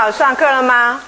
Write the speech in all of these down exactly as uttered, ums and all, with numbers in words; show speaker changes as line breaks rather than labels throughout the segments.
有上课了吗？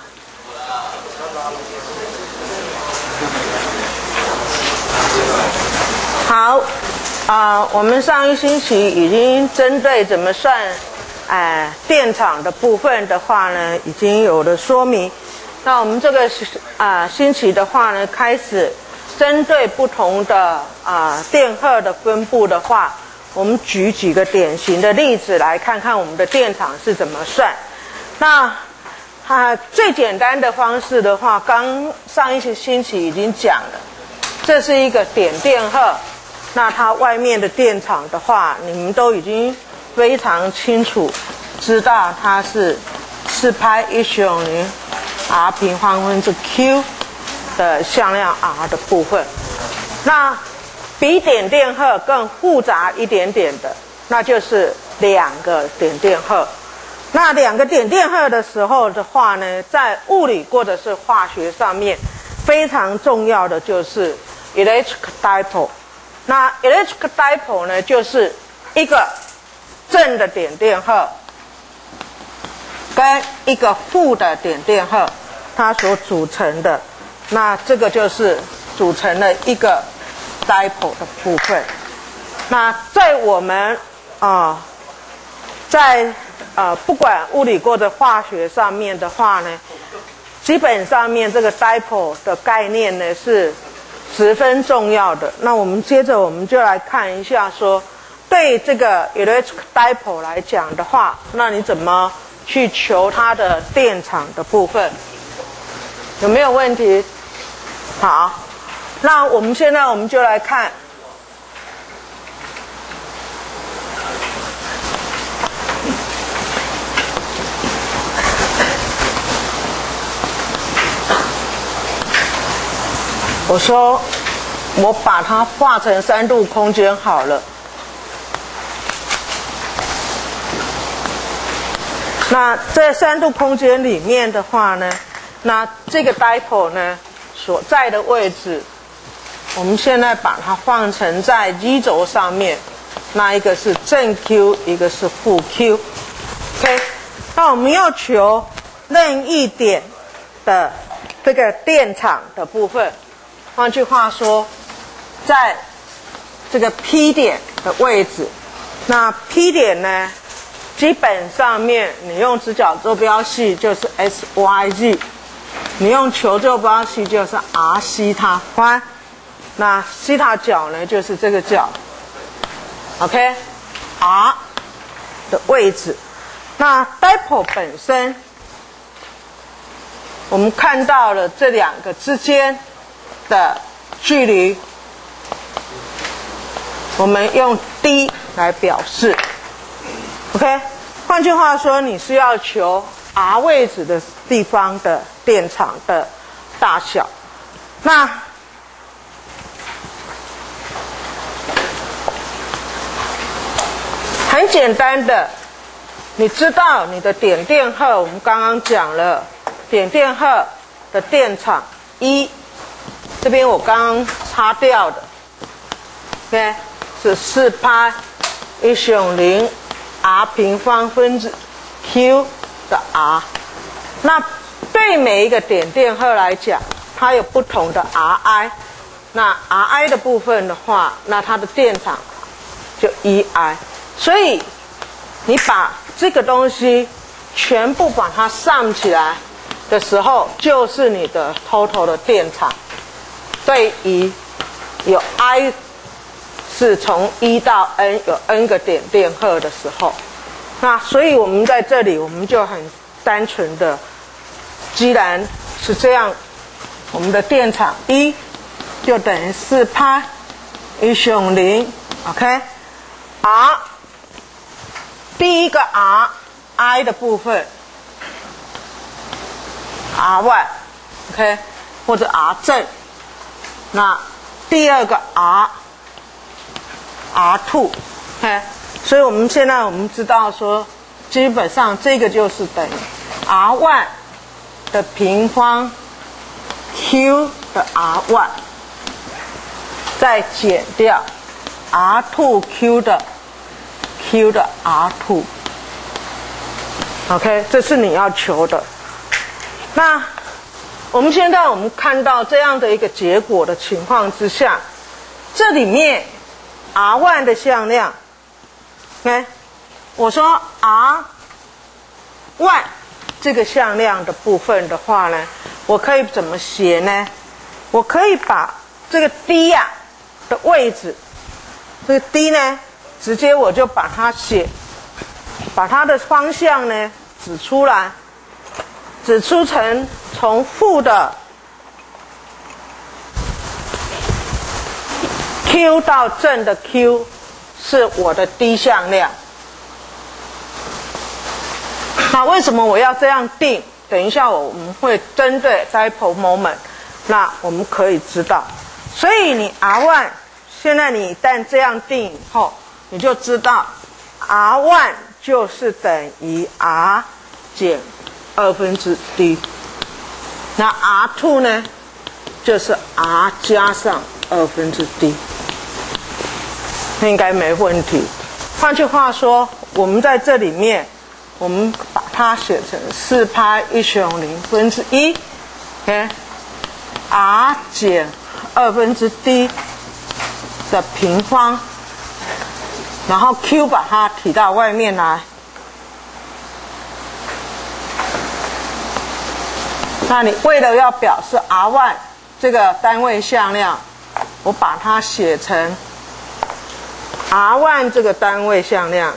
好，啊、呃，我们上一星期已经针对怎么算，哎、呃，电场的部分的话呢，已经有了说明。那我们这个啊、呃、星期的话呢，开始针对不同的啊、呃、电荷的分布的话，我们举几个典型的例子来看看我们的电场是怎么算。那啊，最简单的方式的话，刚上一星期已经讲了，这是一个点电荷，那它外面的电场的话，你们都已经非常清楚知道它是四派一乘零 r 平方分之 q 的向量 r 的部分。那比点电荷更复杂一点点的，那就是两个点电荷。那两个点电荷的时候的话呢，在物理或者是化学上面，非常重要的就是 electric dipole。那 electric dipole 呢，就是一个正的点电荷跟一个负的点电荷，它所组成的，那这个就是组成了一个 dipole 的部分。那在我们啊、呃，在呃，不管物理或者化学上面的话呢，基本上面这个 dipole 的概念呢是十分重要的。那我们接着我们就来看一下说，对这个 electric dipole 来讲的话，那你怎么去求它的电场的部分？有没有问题？好，那我们现在我们就来看。我说，我把它画成三度空间好了。那在三度空间里面的话呢，那这个 dipole 呢所在的位置，我们现在把它放成在 z 轴上面，那一个是正 q， 一个是负 q。OK， 那我们要求任意点的这个电场的部分。换句话说，在这个 P 点的位置，那 P 点呢，基本上面你用直角坐标系就是 S Y Z， 你用球坐标系就是 R 西塔宽，那西塔角呢就是这个角 ，OK，R 的位置。那 dipole 本身，我们看到了这两个之间的距离，我们用 d 来表示 ，OK。换句话说，你是要求 r 位置的地方的电场的大小。那很简单的，你知道你的点电荷，我们刚刚讲了，点电荷的电场一。这边我刚刚擦掉的 ，OK， 是四派一乘零 r 平方分之 q 的 r。那对每一个点电荷来讲，它有不同的 Ri。那 Ri 的部分的话，那它的电场就 E I。所以你把这个东西全部把它上起来的时候，就是你的 total 的电场。对于有 I 是从一到 n 有 n 个点电荷的时候，那所以我们在这里我们就很单纯的，既然是这样，我们的电场一就等于四派一乘零 ，OK，R 第一个 R I 的部分 R 一 OK 或者 R 正。那第二个 R R 二 ，OK， 所以我们现在我们知道说，基本上这个就是等于 R 一 的平方 Q 的 R 一， 再减掉 R 二 Q 的 Q 的 R 二， OK， 这是你要求的。 那我们现在我们看到这样的一个结果的情况之下，这里面 R 一 的向量，哎，我说 R 一 这个向量的部分的话呢，我可以怎么写呢？我可以把这个 D 呀、啊、的位置，这个 D 呢，直接我就把它写，把它的方向呢指出来，指出成从负的 Q 到正的 Q 是我的 D 向量。那为什么我要这样定？等一下我们会针对 dipole moment， 那我们可以知道。所以你 R 一， 现在你一旦这样定以后，你就知道 R 一 就是等于 R 减二分之 D。那 R 二 呢，就是 R 加上二分之 D， 应该没问题。换句话说，我们在这里面，我们把它写成四派一乘零分之一 ，R 减二分之 D 的平方，然后 Q 把它提到外面来。那你为了要表示 R 一 这个单位向量，我把它写成 R 一 这个单位向量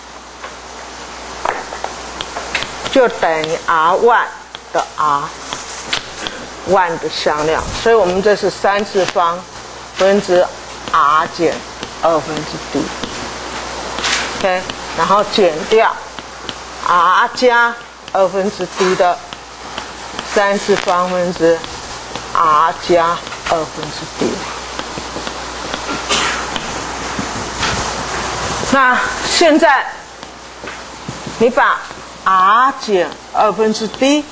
就等于 R 一 的 R 一 的向量，所以我们这是三次方分之 R 减二分之 D， OK， 然后减掉 R 加二分之 D 的三次方分之 R 加二分之 D。那现在你把 R 减二分之 D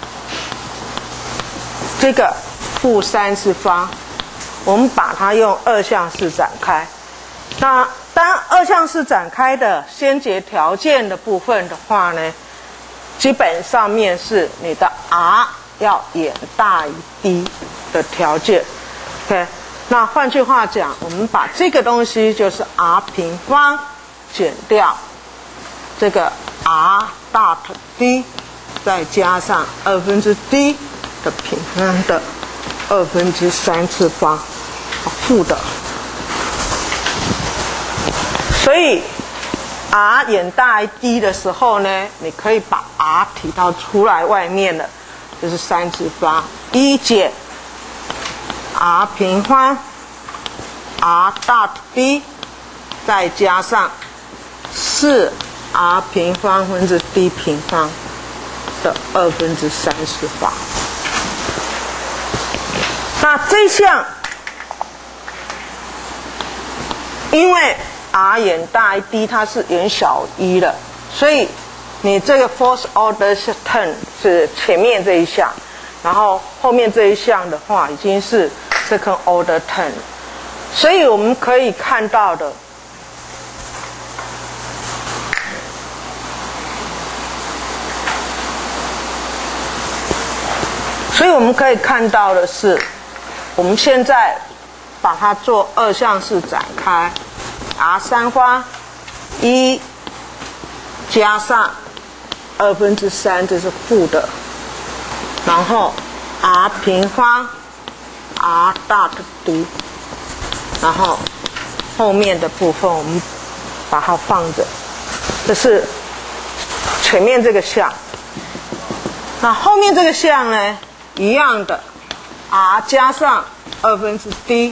这个负三次方，我们把它用二项式展开。那当二项式展开的先决条件的部分的话呢，基本上面是你的 R 要远大于 D 的条件。OK， 那换句话讲，我们把这个东西就是 R 平方减掉这个 R 大 D， 再加上二分之 D 的平方的二分之三次方，负的。所以 R 远大于 D 的时候呢，你可以把 R 提到出来外面了，就是三次方一减 R 平方 R 大 D， 再加上四 R 平方分之 D 平方的二分之三次方。那这项因为 R 远大于 D， 它是远小于一的，所以你这个 fourth order term 是前面这一项，然后后面这一项的话已经是 second order term， 所以我们可以看到的，所以我们可以看到的是，我们现在把它做二项式展开。R 三方一加上二分之三，这是负的，然后 R 平方 R 大的 D， 然后后面的部分我们把它放着，这是前面这个项。那后面这个项呢，一样的 R 加上二分之 D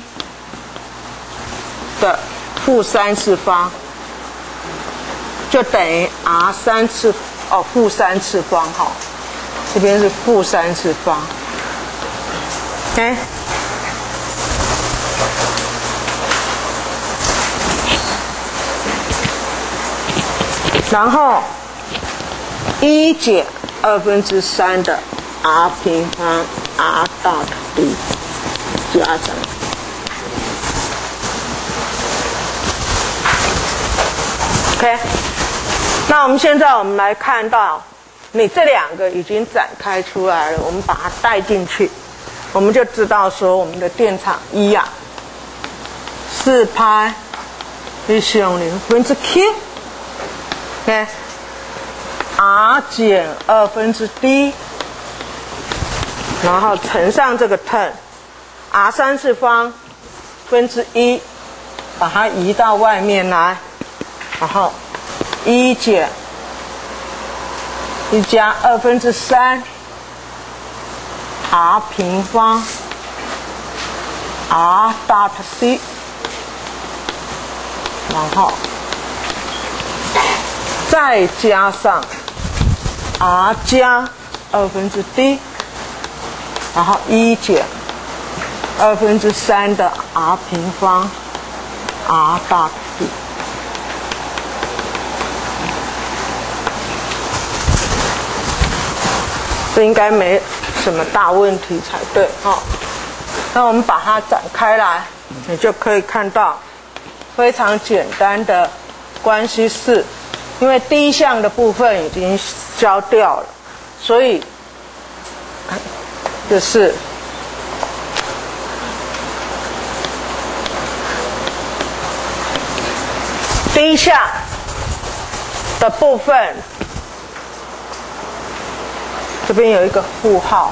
的负三次方，就等于 R 三次哦负三次方哈，这边是负三次方 ，OK， 然后一减二分之三的 R 平方 R 大的 D 加上。OK， 那我们现在我们来看到， 你这两个已经展开出来了，我们把它带进去，我们就知道说我们的电场一啊，四派一乘零分之 Q，OK， R 减二分之 D， 然后乘上这个 term，R 三次方分之一，把它移到外面来，然后一减一加二分之三 r 平方 r dot c， 然后再加上 r 加二分之 d， 然后一减二分之三的 r 平方 r dot d。这应该没什么大问题才对哈、哦。那我们把它展开来，你就可以看到非常简单的关系式，因为第一项的部分已经消掉了，所以就是第一项的部分。这边有一个负号，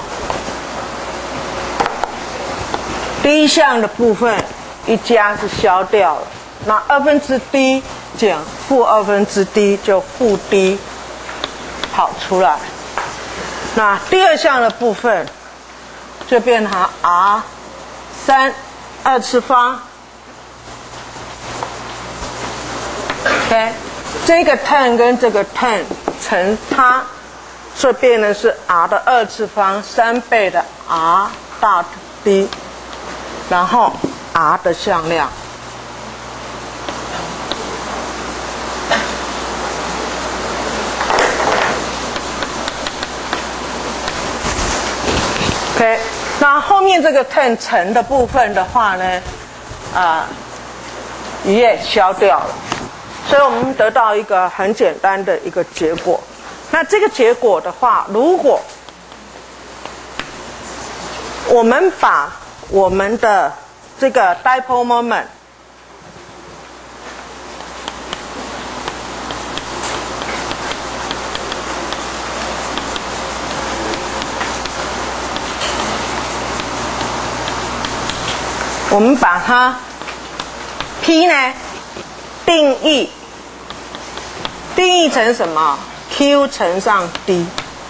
第一项的部分一加是消掉了，那二分之 d 减负二分之 d 就负 d 跑出来。那第二项的部分就变成 r 三二次方 ，OK， 这个 term 跟这个 term 乘它。所以变成是 r 的二次方三倍的 r dot d， 然后 r 的向量。OK， 那后面这个 term 乘的部分的话呢，啊、呃，也消掉了，所以我们得到一个很简单的一个结果。那这个结果的话，如果我们把我们的这个 dipole moment 我们把它 P 呢定义定义成什么？ Q 乘上 D，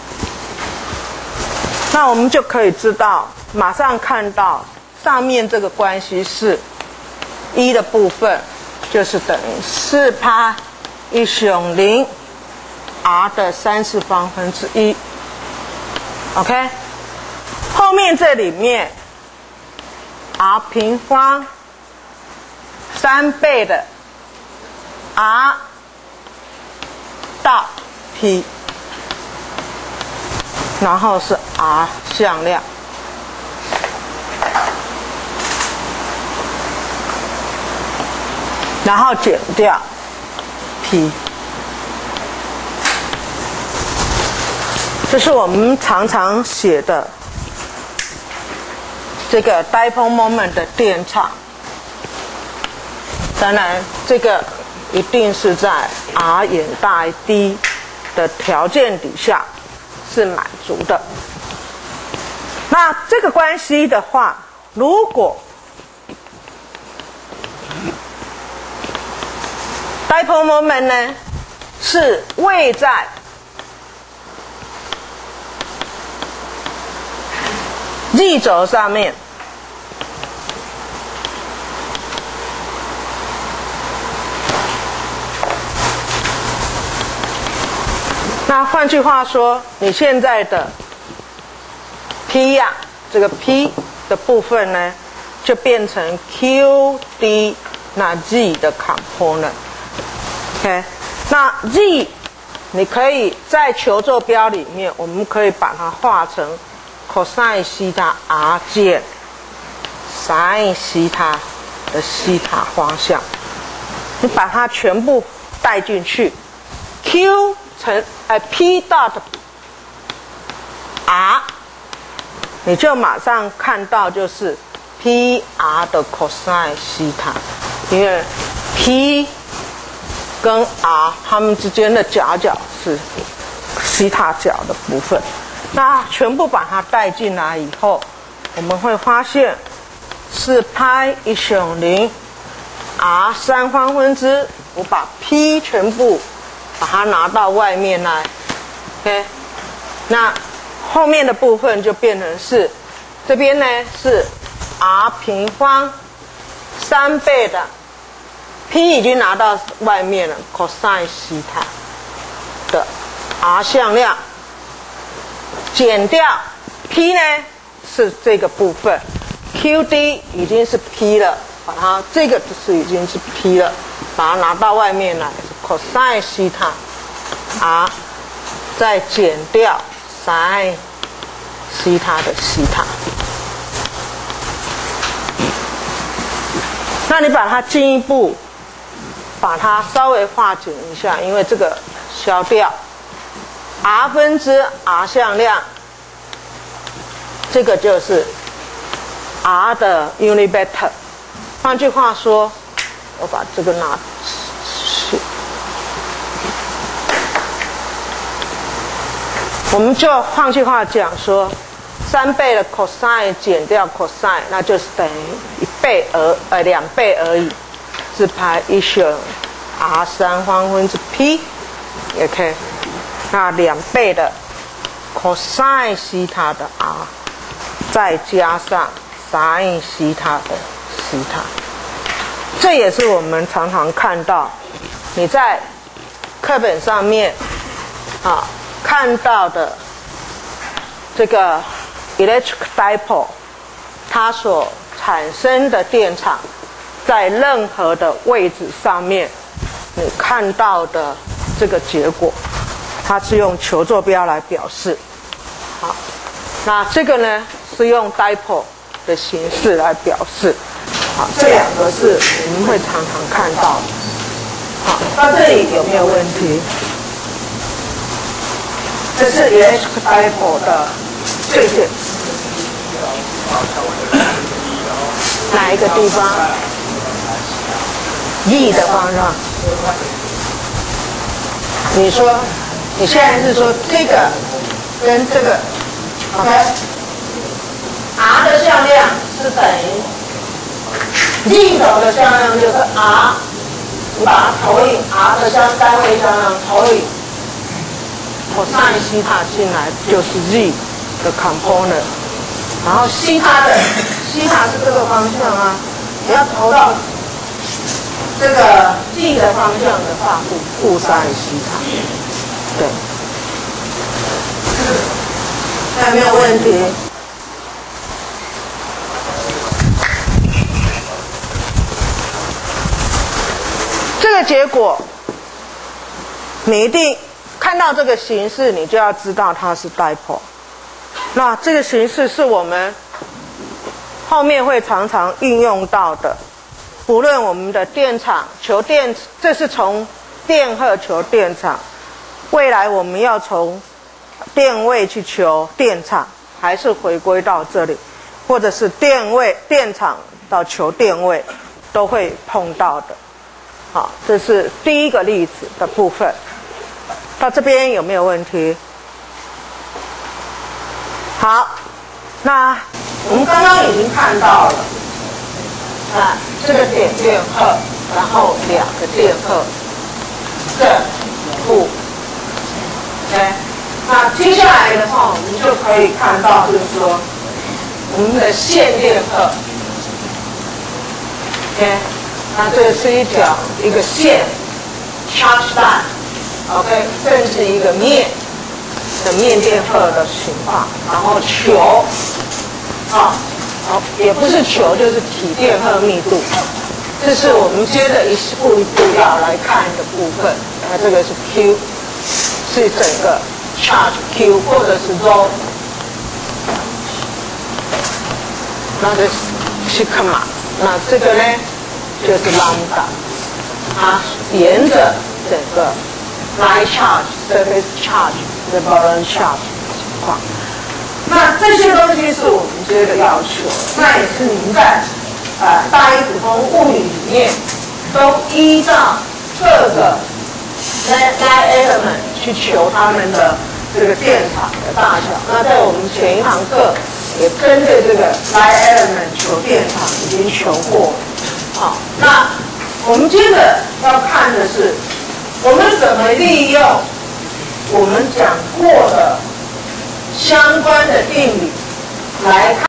那我们就可以知道，马上看到上面这个关系是一的部分，就是等于四派一乘零 r 的三次方分之一。OK， 后面这里面 r 平方三倍的 r 到 P， 然后是 r 向量，然后减掉 P， 这是我们常常写的这个 dipole moment 的电场。当然，这个一定是在 r 远大于 d。的条件底下是满足的。那这个关系的话，如果 dipole moment 呢是位在z 轴上面，那换句话说，你现在的 P 呀、啊，这个 P 的部分呢，就变成 Q D 那 Z 的 component。OK， 那 Z 你可以在球坐标里面，我们可以把它画成 cosine 西塔 r 减 sin 西塔的西塔方向，你把它全部带进去 ，Q 乘呃 P dot 你就马上看到就是 P R 的 cosine 西塔，因为 P 跟 R 它们之间的夹角是西塔角的部分。那全部把它带进来以后，我们会发现是派一乘零 R 三方分之，我把 P 全部把它拿到外面来 ，OK， 那后面的部分就变成是这边呢是 R 平方三倍的 P 已经拿到外面了 cosine 西塔的 R 向量，减掉 P 呢是这个部分 Q D 已经是 P 了，把它这个就是已经是 P 了，把它拿到外面来是 cosine 西塔 R 再减掉 sin 西塔的西塔。那你把它进一步把它稍微化简一下，因为这个消掉 R 分之 R 向量，这个就是 R 的 unit vector。换句话说，我把这个拿去，我们就换句话讲说，三倍的 cosine 减掉 cosine， 那就是等于一倍而呃两倍而已，是派一乘 R 三方分之 P， 也可以。那两倍的 cosine 西塔的 R， 再加上 sin 西塔的西塔，这也是我们常常看到你在课本上面啊看到的这个 electric dipole， 它所产生的电场，在任何的位置上面，你看到的这个结果，它是用球坐标来表示。好，那这个呢是用 dipole 的形式来表示。好，这两个是我们会常常看到的。好，到这里有没有问题？这是 electric dipole 的最简。哪一个地方 ？E 的方向。你说，你现在是说这个跟这个 ，OK？R 的向量是等于 E 头的向量就是 R， 你把它投影 R 的相单位向量投影 cosine 西塔进来就是 Z 的 component。然后西塔的西塔是这个方向啊，你要投到这个 G 的方向的话，负负三西塔，对，还有没有问题？这个结果，你一定看到这个形式，你就要知道它是 dipole。那这个形式是我们后面会常常运用到的，不论我们的电场求电，这是从电荷求电场，未来我们要从电位去求电场，还是回归到这里，或者是电位电场到求电位，都会碰到的。好，这是第一个例子的部分。到这边有没有问题？好，那我们刚刚已经看到了，啊，这个点电荷，然后两个电荷，正负 ，OK。那接下来的话，我们就可以看到，就是说，我们的线电荷 ，OK。那这是一条一个线 ，charge line，OK， 甚至一个面。的面电荷的情况，然后球，啊，好，也不是球，就是体电荷密度，这是我们接着一步一步要来看的部分。那这个是 Q， 是整个 charge Q 或者是 rho， 那这是sigma，那这个呢就是 lambda， 它沿着整个 line charge、surface charge。的 balance charge 情况，那那这些东西是我们接着要求，那也是您在呃大一普通物理里面都依照各个 line element 去求它们的这个电场的大小。那在我们前一堂课也针对这个 line element 求电场已经求过。好，那我们接着要看的是，我们怎么利用我们讲过的相关的定理来看。